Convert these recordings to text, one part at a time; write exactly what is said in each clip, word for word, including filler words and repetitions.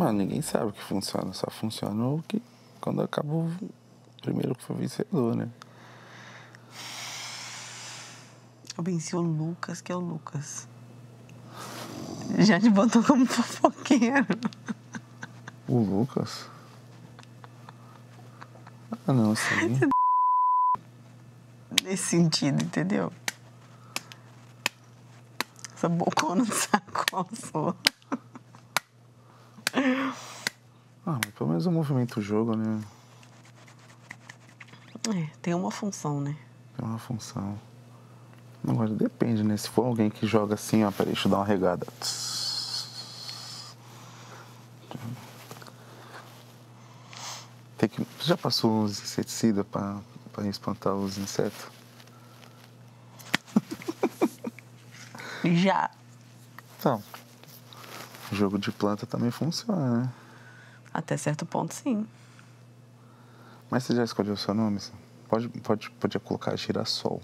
Mano, ninguém sabe o que funciona. Só funciona o que quando acaba o primeiro que foi vencedor, né? Eu venci o Lucas, que é o Lucas. Já te botou como fofoqueiro. O Lucas? Ah, não, sim. Nesse sentido, entendeu? Essa bocona de sacola sua. Ah, mas pelo menos eu movimento o jogo, né? É, tem uma função, né? Tem uma função. Agora depende, né? Se for alguém que joga assim, ó, peraí, deixa eu dar uma regada. Tem que... Você já passou uns inseticidas pra, pra espantar os insetos? Já. Então, jogo de planta também funciona, né? Até certo ponto, sim. Mas você já escolheu o seu nome? Pode, pode, pode colocar girassol.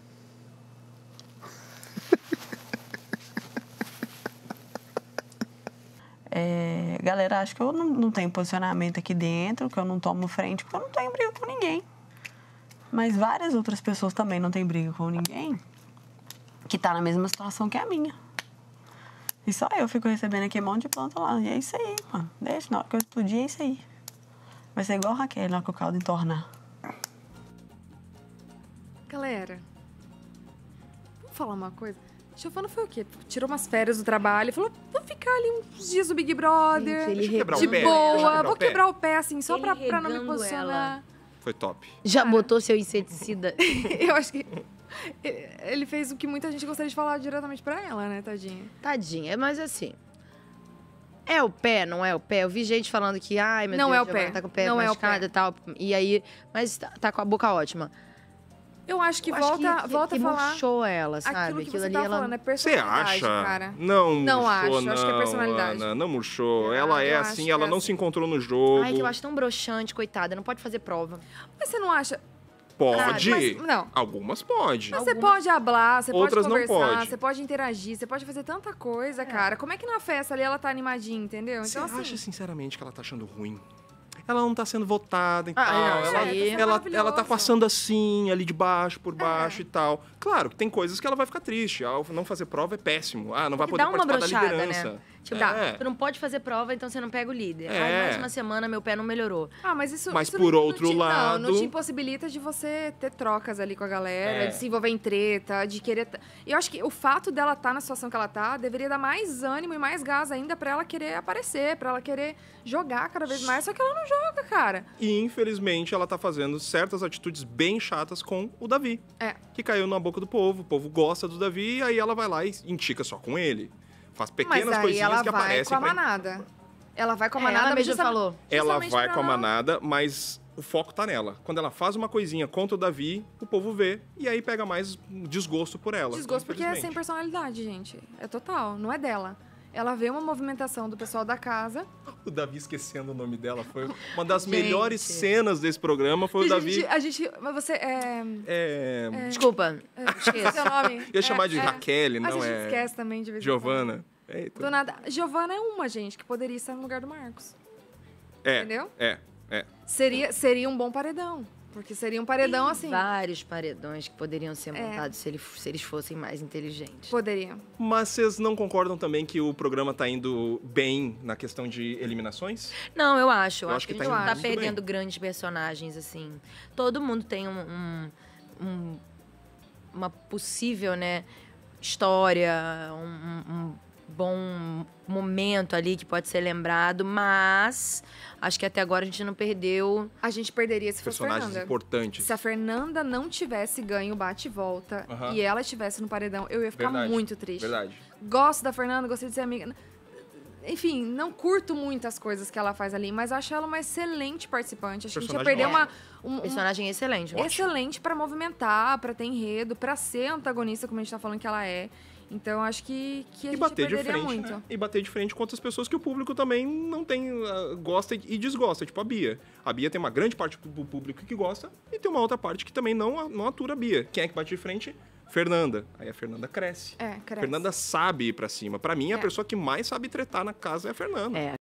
É, galera, acho que eu não, não tenho posicionamento aqui dentro, que eu não tomo frente, porque eu não tenho briga com ninguém. Mas várias outras pessoas também não têm briga com ninguém, que tá na mesma situação que a minha. E só eu fico recebendo aqui um monte de planta lá. E é isso aí, mano. Deixa, na hora que eu explodir, é isso aí. Vai ser igual a Raquel, na hora que o caldo entornar. Galera, vamos falar uma coisa? Giovana foi o quê? Tirou umas férias do trabalho e falou, vou ficar ali uns dias no Big Brother, Gente, ele de quebrar boa, o pé. Quebrar vou o pé. quebrar o pé, assim, só Ele pra, pra não me regando posicionar. ela. Foi top. Já botou seu inseticida? Eu acho que ele fez o que muita gente gostaria de falar diretamente pra ela, né, tadinha? Tadinha, mas assim... É o pé, não é o pé? Eu vi gente falando que, ai, meu Não Deus, é o Giovana pé. tá com o pé Não é o machucado pé. e tal. E aí, mas tá, tá com a boca ótima. Eu acho que Eu volta, acho que, volta que a falar... murchou ela, sabe? Aquilo que Aquilo você ali, tava ela... falando, é Você personalidade, acha? cara. Não, Não murchou, acho, não, acho que é personalidade. Ana, não murchou. Ela é eu assim, acho ela que não é se assim. encontrou no jogo. Ai, que eu acho tão broxante, coitada. Não pode fazer prova. Mas você não acha... Pode. Mas, não. Algumas pode. Mas você pode hablar, você Outras pode não conversar, pode. você pode interagir, você pode fazer tanta coisa, cara. Como é que na festa ali ela tá animadinha, entendeu? Você Então, assim... acha sinceramente que ela tá achando ruim? Ela não tá sendo votada e Ah, tal. não, ela, isso aí- ela, ela tá maravilhoso. passando assim, ali de baixo, por baixo É. e tal. Claro que tem coisas que ela vai ficar triste. Ao não fazer prova é péssimo. Ah, não vai Que poder dá uma participar da brochada, liderança. né? Tipo, É. tu não pode fazer prova, então você não pega o líder. É. Ai, mais uma semana meu pé não melhorou. Ah, mas isso, Mas isso por não, outro não te, lado- Não, não te impossibilita de você ter trocas ali com a galera, É. de se envolver em treta, de querer... t- Eu acho que o fato dela estar na situação que ela tá deveria dar mais ânimo e mais gás ainda pra ela querer aparecer, pra ela querer jogar cada vez mais, só que ela não joga, cara. E, infelizmente, ela tá fazendo certas atitudes bem chatas com o Davi. É. Que caiu na boca do povo. O povo gosta do Davi e aí ela vai lá e indica só com ele. Faz pequenas Mas aí coisinhas ela que vai aparecem. com a pra- manada. Ela vai com a É, manada. ela mesma justamente- falou. Ela justamente vai pra com a não- manada, mas o foco tá nela. Quando ela faz uma coisinha contra o Davi, o povo vê e aí pega mais desgosto por ela. Desgosto porque é sem infelizmente. personalidade, gente. É total, não é dela. Ela vê uma movimentação do pessoal da casa. O Davi esquecendo o nome dela foi uma das Gente. melhores cenas desse programa. Foi o E a Davi. gente, a gente... Mas você... É... É... Desculpa. Esqueci seu nome. Ia chamar É, de é. Raquel, A não gente é. esquece também de vez em Giovana. Eita. quando. Do nada. Giovana é uma, gente, que poderia estar no lugar do Marcos. É. Entendeu? É, é. Seria, seria um bom paredão. Porque seria um paredão Tem assim. vários paredões que poderiam ser É. montados se, ele- se eles fossem mais inteligentes. Poderia. Mas vocês não concordam também que o programa tá indo bem na questão de eliminações? Não, eu acho. Eu, Eu acho que, acho que a tá gente não indo tá muito perdendo bem. grandes personagens, assim. Todo mundo tem um, um- um- uma possível, né, história, um, um- um bom momento ali que pode ser lembrado, mas acho que até agora a gente não perdeu. A gente perderia se fosse Personagens Fernanda. importantes. Se a Fernanda não tivesse ganho o bate e volta Aham. e ela estivesse no paredão, eu ia ficar Verdade, muito triste. Verdade. Gosto da Fernanda, gostei de ser amiga. Enfim, não curto muitas coisas que ela faz ali, mas acho ela uma excelente participante. Acho que a gente ia Personagem perder uma, ótimo. um, um Personagem excelente. né? excelente pra movimentar, pra ter enredo, pra ser antagonista, como a gente tá falando que ela é. Então, acho que, que a E gente bater de perderia frente, muito. né? E bater de frente com outras pessoas que o público também não tem, ah, gosta e desgosta, tipo a Bia. A Bia tem uma grande parte do público que gosta e tem uma outra parte que também não, não atura a Bia. Quem é que bate de frente? Fernanda. Aí a Fernanda cresce. É, cresce. Fernanda sabe ir pra cima. Pra mim, a É. pessoa que mais sabe tretar na casa é a Fernanda. É,